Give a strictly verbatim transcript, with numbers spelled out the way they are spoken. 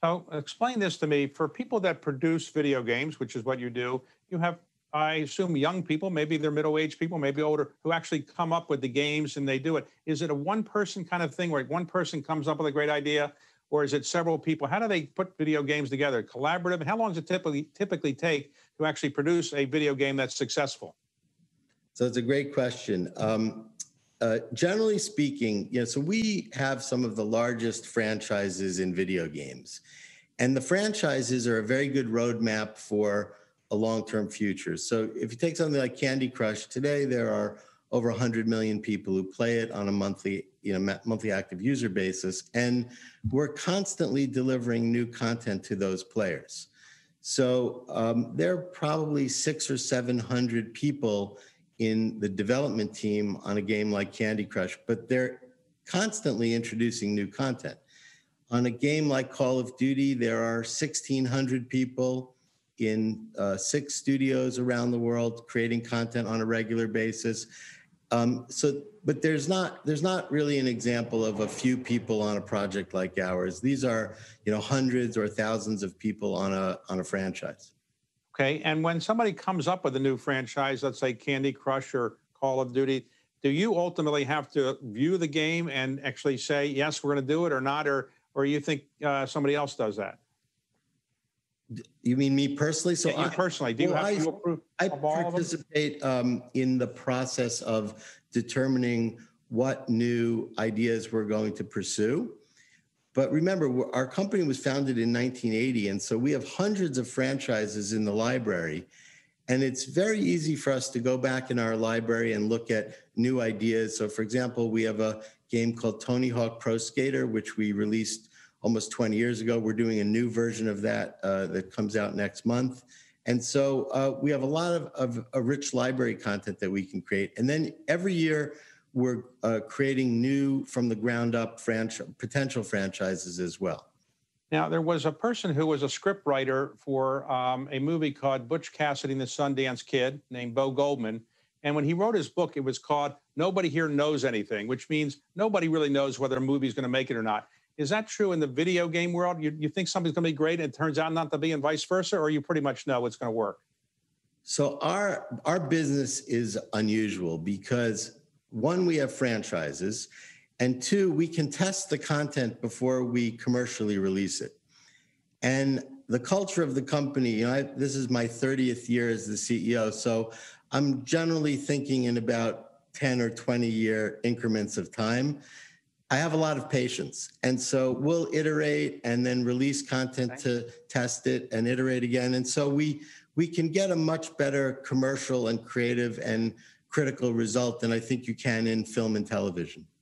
So explain this to me. For people that produce video games, which is what you do, you have, I assume, young people, maybe they're middle-aged people, maybe older, who actually come up with the games and they do it. Is it a one-person kind of thing where one person comes up with a great idea, or is it several people? How do they put video games together? Collaborative? And how long does it typically typically take to actually produce a video game that's successful? So it's a great question. Um, uh, generally speaking, you know, so we have some of the largest franchises in video games, and the franchises are a very good roadmap for a long-term future. So if you take something like Candy Crush, today there are over one hundred million people who play it on a monthly, you know, monthly active user basis, and we're constantly delivering new content to those players. So um, there are probably six or seven hundred people in the development team on a game like Candy Crush, but they're constantly introducing new content. On a game like Call of Duty, there are sixteen hundred people in uh, six studios around the world creating content on a regular basis. Um, so, but there's not there's not really an example of a few people on a project like ours. These are, you know, hundreds or thousands of people on a on a franchise. Okay, and when somebody comes up with a new franchise, let's say Candy Crush or Call of Duty, do you ultimately have to view the game and actually say, yes, we're going to do it or not, or or you think uh, somebody else does that? You mean me personally? So yeah, you I, personally, do you well, have I, to approve I of all participate um, in the process of determining what new ideas we're going to pursue. But remember, our company was founded in nineteen eighty, and so we have hundreds of franchises in the library. And it's very easy for us to go back in our library and look at new ideas. So, for example, we have a game called Tony Hawk Pro Skater, which we released almost twenty years ago. We're doing a new version of that uh, that comes out next month. And so uh, we have a lot of, of a rich library content that we can create. And then every year, we're uh, creating new from the ground up franchise, potential franchises as well. Now, there was a person who was a script writer for um, a movie called Butch Cassidy and the Sundance Kid named Bo Goldman. And when he wrote his book, it was called Nobody Here Knows Anything, which means nobody really knows whether a movie is going to make it or not. Is that true in the video game world? You, you think something's going to be great and it turns out not to be, and vice versa, or you pretty much know it's going to work? So our our business is unusual because, one, we have franchises, and two, we can test the content before we commercially release it. And the culture of the company, you know, I, this is my thirtieth year as the C E O, so I'm generally thinking in about ten or twenty year increments of time. I have a lot of patience, and so we'll iterate and then release content to test it and iterate again. And so we we can get a much better commercial and creative and critical result than I think you can in film and television.